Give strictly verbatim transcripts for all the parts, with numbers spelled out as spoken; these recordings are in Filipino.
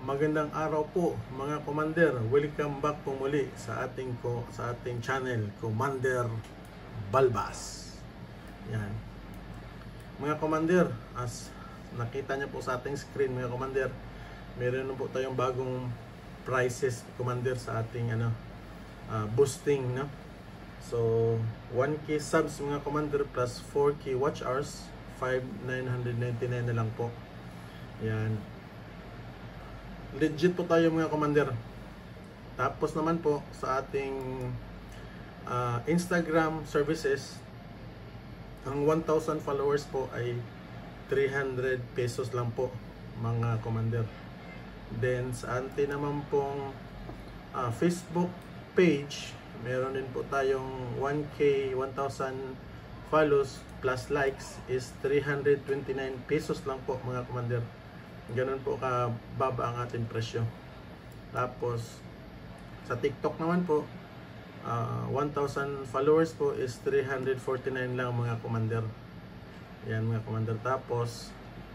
magandang araw po mga Commander. Welcome back po muli sa ating ko sa ating channel, Commander Balbas. Yan. Mga Commander, as nakita niyo po sa ating screen mga Commander, meron na po tayong bagong prices Commander sa ating ano uh, boosting, no? So one K subs mga Commander plus four K watch hours, five thousand nine hundred ninety-nine na lang po. Yan. Legit po tayo mga Commander. Tapos naman po sa ating uh, Instagram services, ang one thousand followers po ay three hundred pesos lang po mga Commander. Then sa ating naman pong uh, Facebook page, meron din po tayong one K, one thousand follows plus likes is three hundred twenty-nine pesos lang po mga Commander. Ganun po kababa ang ating presyo. Tapos sa TikTok naman po, uh, one thousand followers po is three hundred forty-nine lang mga Commander. Yan mga Commander. Tapos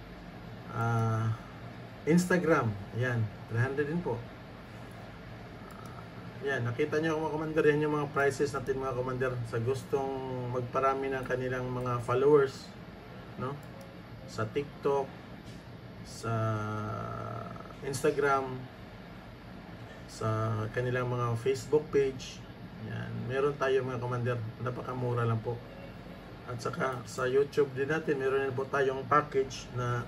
uh, Instagram, yan, three hundred din po. uh, Yan, nakita nyo mga Commander, yan yung mga prices natin mga Commander sa gustong magparami ng kanilang mga followers, no? Sa TikTok, sa Instagram, sa kanilang mga Facebook page. Yan, meron tayo mga Commander, napakamura lang po. At saka sa YouTube din natin, meron din po tayong package na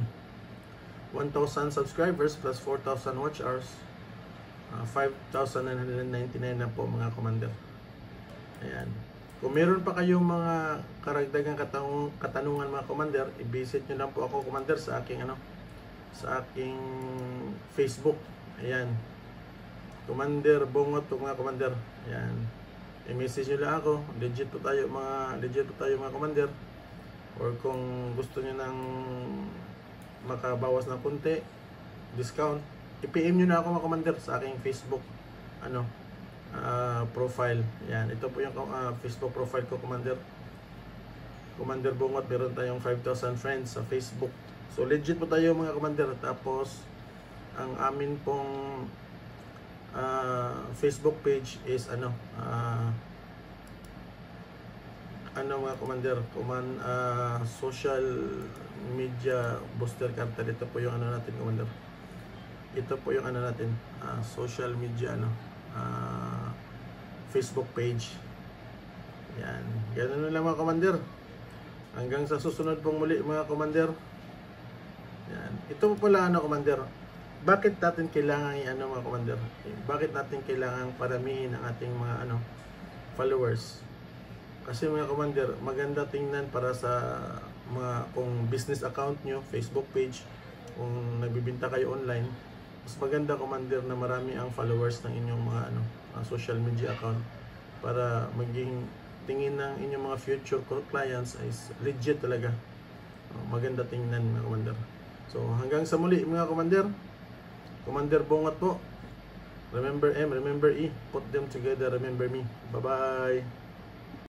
one thousand subscribers plus four thousand watch hours, uh, five thousand nine hundred ninety-nine na po mga Commander. Ayan. Kung meron pa kayong mga karagdagang katanung katanungan mga Commander, i-visit nyo lang po ako Commander sa aking ano, sa aking Facebook. Ayan, Commander Bongot po mga Commander. Ayan, i-message nyo lang ako. Legit po tayo mga legit po tayo mga Commander. Or kung gusto nyo nang makabawas ng konti discount, i-P M nyo na ako mga Commander sa aking Facebook ano Uh, profile. Yan, ito po yung uh, Facebook profile ko Commander, Commander Bongot. Meron tayong five thousand friends sa Facebook. So legit po tayo mga Commander. Tapos ang amin pong uh, Facebook page is ano uh, ano mga Commander, Command, uh, social media booster carta. Ito po yung ano natin Commander. Ito po yung ano natin, uh, social media ano Uh, Facebook page. Yan, ganun na lang mga Commander. Hanggang sa susunod pong muli mga Commander. Yan, ito po pala ano Commander, bakit natin kailangan i-ano mga Commander, bakit natin kailangan paramihin ang ating mga ano followers? Kasi mga Commander, maganda tingnan para sa mga kung business account nyo, Facebook page, kung nagbibinta kayo online, mas maganda Commander na marami ang followers ng inyong mga ano uh, social media account, para maging tingin ng inyong mga future clients ay legit talaga. Uh, maganda tingnan mga Commander. So hanggang sa muli mga Commander, Commander Bongot po. Remember M, remember E, put them together, remember me. Bye bye.